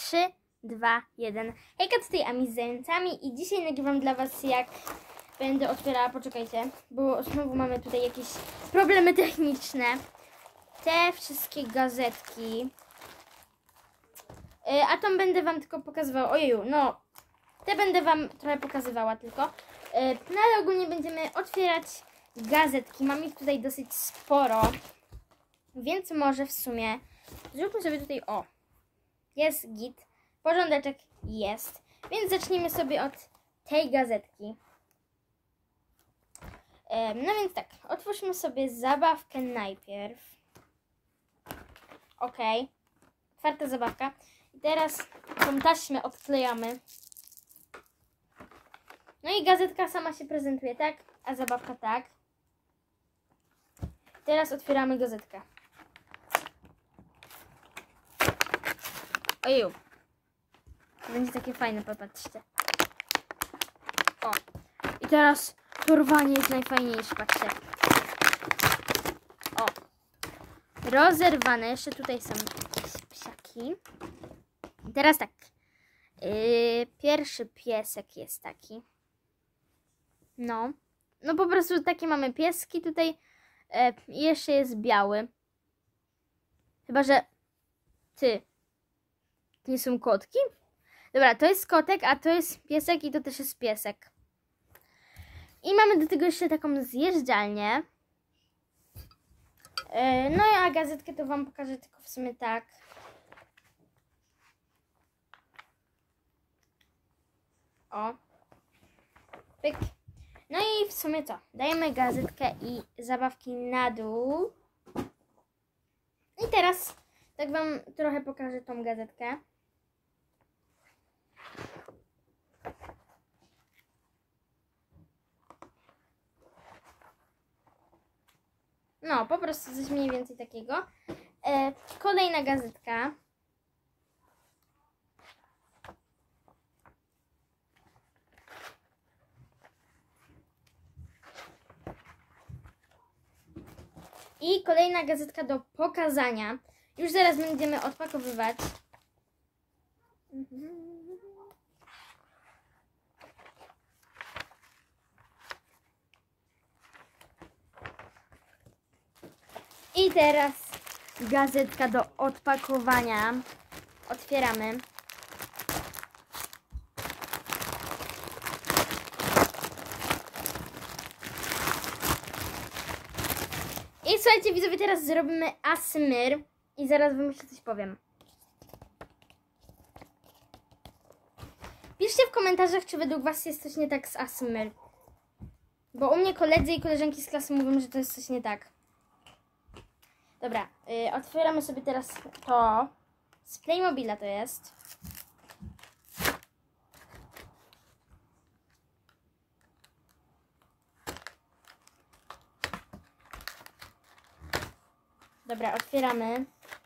3, 2, 1. Hejka, tutaj Ami z zającami i dzisiaj nagrywam dla was, jak będę otwierała, poczekajcie, bo znowu mamy tutaj jakieś problemy techniczne. Te wszystkie gazetki. A tą będę wam tylko pokazywała, ojeju, no, te będę wam trochę pokazywała tylko. No ale ogólnie będziemy otwierać gazetki, mam ich tutaj dosyć sporo, więc może w sumie zróbmy sobie tutaj, o, jest git, porządeczek jest, więc zacznijmy sobie od tej gazetki. No więc tak, otwórzmy sobie zabawkę najpierw. Ok, otwarta zabawka. I teraz tą taśmę odklejamy. No i gazetka sama się prezentuje, tak? A zabawka tak. Teraz otwieramy gazetkę. Ojeju. To będzie takie fajne, popatrzcie. O. I teraz to rwanie jest najfajniejsze, patrzcie. O. Rozerwane. Jeszcze tutaj są jakieś psiaki. I teraz tak. Pierwszy piesek jest taki. No. No po prostu takie mamy pieski tutaj. Jeszcze jest biały. Chyba, że to nie są kotki? Dobra, to jest kotek, a to jest piesek i to też jest piesek. I mamy do tego jeszcze taką zjeżdżalnię. No a gazetkę to wam pokażę tylko w sumie tak. O. Pyk. No i w sumie co? Dajemy gazetkę i zabawki na dół. I teraz tak wam trochę pokażę tą gazetkę. No, po prostu coś mniej więcej takiego. Kolejna gazetka. I kolejna gazetka do pokazania. Już zaraz będziemy odpakowywać. I teraz gazetka do odpakowania. Otwieramy. I słuchajcie, widzowie, teraz zrobimy ASMR i zaraz wam jeszcze coś powiem. Piszcie w komentarzach, czy według was jest coś nie tak z ASMR. Bo u mnie koledzy i koleżanki z klasy mówią, że to jest coś nie tak. Dobra, otwieramy sobie teraz to. Z Playmobila to jest. Dobra, otwieramy.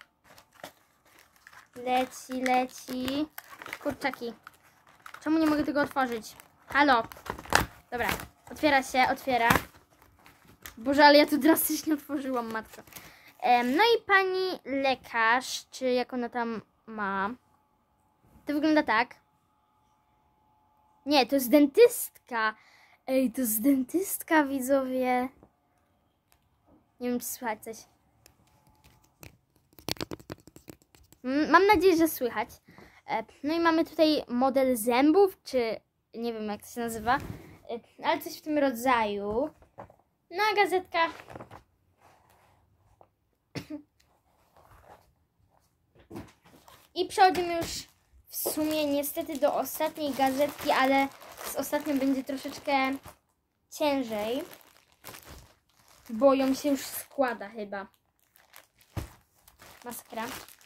Leci. Kurczaki. Czemu nie mogę tego otworzyć? Halo. Dobra, otwiera. Boże, ale ja tu drastycznie otworzyłam, matko. No i pani lekarz, czy jak ona tam ma. To wygląda tak. Nie, to jest dentystka. Ej, to jest dentystka, widzowie. Nie wiem, czy słychać coś. Mam nadzieję, że słychać. No i mamy tutaj model zębów, czy nie wiem, jak to się nazywa, ale coś w tym rodzaju. No a gazetka. I przechodzimy już w sumie niestety do ostatniej gazetki, ale z ostatnią będzie troszeczkę ciężej, bo ją się już składa chyba. Masakra.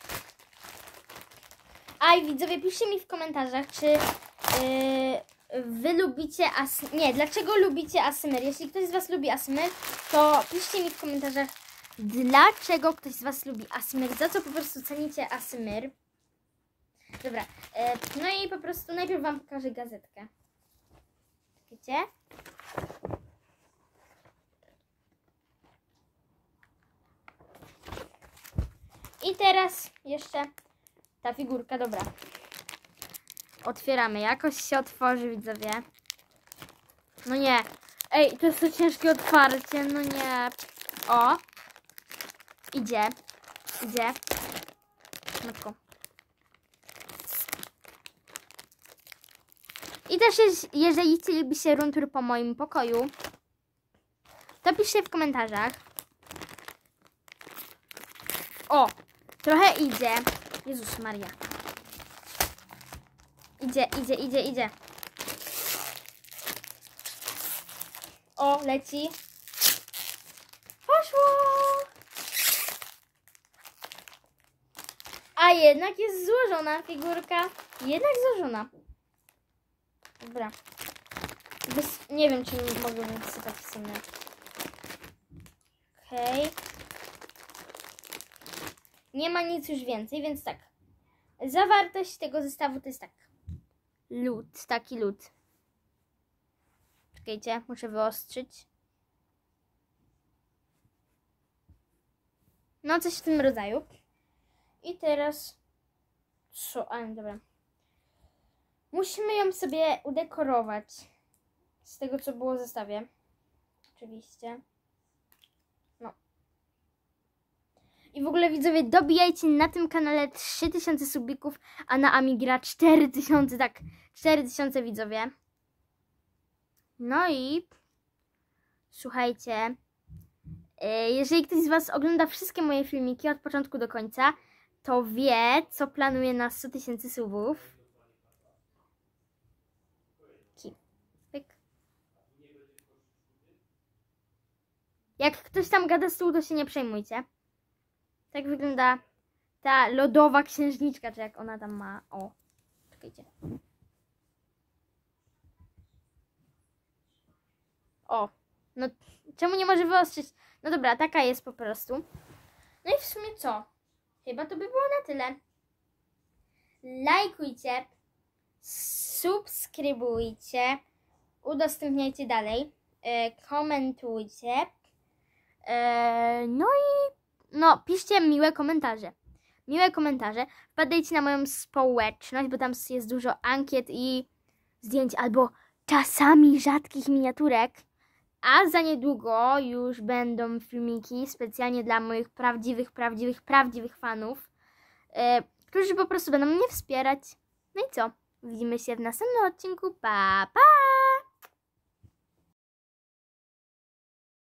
A i widzowie, piszcie mi w komentarzach, czy wy lubicie nie, dlaczego lubicie ASMR? Jeśli ktoś z was lubi ASMR, to piszcie mi w komentarzach, dlaczego ktoś z was lubi ASMR, za co po prostu cenicie ASMR. Dobra, no i po prostu najpierw wam pokażę gazetkę. Wiecie? I teraz jeszcze ta figurka, dobra. Otwieramy. Jakoś się otworzy, widzowie. No nie. Ej, to jest to ciężkie otwarcie. No nie. O. Idzie. Idzie. Matko. I też jeżeli chcielibyście room tour po moim pokoju, to piszcie w komentarzach. O, trochę idzie. Jezus Maria. Idzie. O, leci. Poszło. A jednak jest złożona figurka. Jednak złożona. Dobra. Nie wiem, czy mogę wysypać w sumie. Okej. Nie ma nic już więcej, więc tak. Zawartość tego zestawu to jest tak. Lód, taki lód. Czekajcie, muszę wyostrzyć. No, coś w tym rodzaju. I teraz... Co? A, dobra. Musimy ją sobie udekorować. Z tego, co było w zestawie. Oczywiście. No. I w ogóle, widzowie, dobijajcie na tym kanale 3000 subików, a na Amigra 4000, tak, 4000 widzowie. No i słuchajcie, jeżeli ktoś z Was ogląda wszystkie moje filmiki od początku do końca, to wie, co planuję na 100 000 subów. Pyk. Jak ktoś tam gada z tyłu, to się nie przejmujcie. Tak wygląda ta lodowa księżniczka, czy jak ona tam ma. O, czekajcie. O, no czemu nie może wyostrzyć? No dobra, taka jest po prostu. No i w sumie co? Chyba to by było na tyle. Lajkujcie, subskrybujcie, udostępniajcie dalej, komentujcie, no i no, piszcie miłe komentarze. Wpadajcie na moją społeczność, bo tam jest dużo ankiet i zdjęć, albo czasami rzadkich miniaturek. A za niedługo już będą filmiki specjalnie dla moich prawdziwych fanów, którzy po prostu będą mnie wspierać. No i co? Widzimy się w następnym odcinku. Pa, pa!